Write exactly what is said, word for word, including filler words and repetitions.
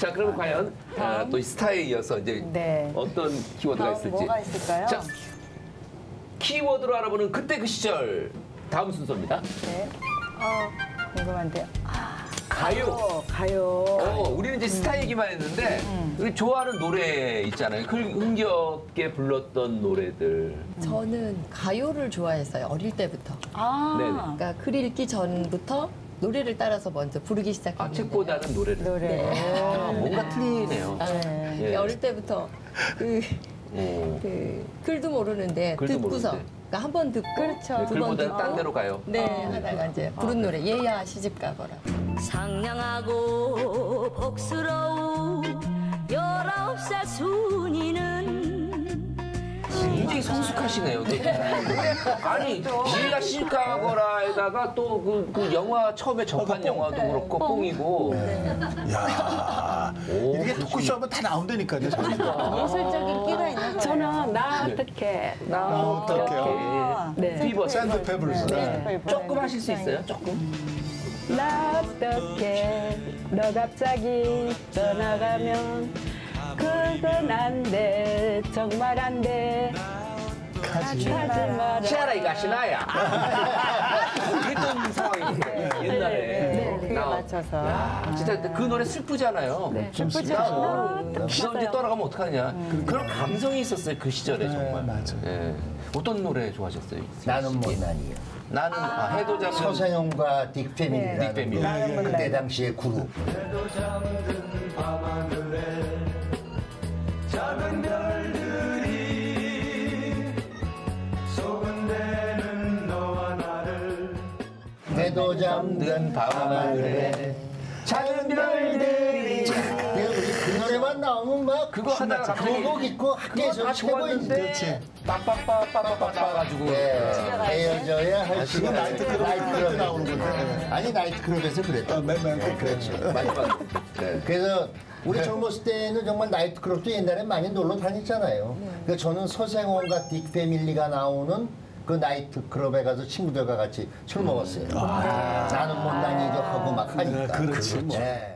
자, 그럼 과연 아, 또 이 스타에 이어서 이제 네. 어떤 키워드가 다음 있을지. 뭐가 있을까요? 자, 키워드로 알아보는 그때 그 시절 다음 순서입니다. 네. 어, 궁금한데요. 가요. 어, 가요. 어, 우리는 이제 스타 얘기만 했는데 우리 좋아하는 노래 있잖아요. 그 흥겹게 불렀던 노래들. 저는 가요를 좋아했어요. 어릴 때부터. 아, 네네. 그러니까 글 읽기 전부터 노래를 따라서 먼저 부르기 시작했는데. 아, 책보다는 노래를. 노래. 네. 아, 뭔가 틀리네요. 네. 예. 어릴 때부터 그, 어. 그 글도 모르는데 글도 듣고서 모르는데. 그러니까 한 번 듣고 그렇죠. 네, 두 번 글보다는 듣고 딴 데로 가요. 네 하다가 이제 부른 노래 얘야 시집 가거라. 상냥하고 복스러운 열아홉 살 순이는 굉장히 성숙하시네요. 아니, 얘가 시집가거라에다가 또 그 그 영화 처음에 접한 영화도 그렇고 뽕이고. 야 오, 이렇게 그렇군요. 토크쇼 하면 다 나온다니까요. 저희가. 예술적인 끼가 있는 거예요. 저는 나 어떻게 나 나 어떡해요? 아, 네. 비버 샌드 페블스. 네. 조금 하실 수 있어요? 조금? 나 어떻게 너 갑자기 떠나가면 그건 안 돼 정말 안 돼 가지. 하지 마라. 시아라 이가 시나야. 그랬던 상황인데 옛날에. 네, 그게 나- 맞춰서. 야, 진짜 그 노래 슬프잖아요. 슬프죠. 나 아, 너 이제 떠나가면 어떡하냐. 그런 감성이 있었어요 그 시절에 정말. 맞아. 예. 어떤 노래 좋아하셨어요? 나는 못난이요. 나는 아, 해도자면 서세영과 딕 패밀리라는 딕 패밀리. 그 그때 당시의 그룹. 해도 잠든 밤하늘에 작은 별들이 그 노래만 나오면 막 그거 하다가 갑자기 그곡 있고 그거 학교에서 다 최고인데 좋았는데 빠빠빠빠빠빠 가지고 예, 헤어져야 할 지금 시간. 나이트 클럽 때 나오는 건데. 아니 나이트클럽에서 그랬다. 아, 맨, 맨, 네, 그렇죠. 마지막. 네. 그래서 우리 젊었을 때는 정말 나이트클럽도 옛날에 많이 놀러 다녔잖아요. 그러니까 저는 서생원과 딕 패밀리가 나오는 그 나이트클럽에 가서 친구들과 같이 술 먹었어요. 나는 못난이도 하고 막 하니까. 그렇지. 네.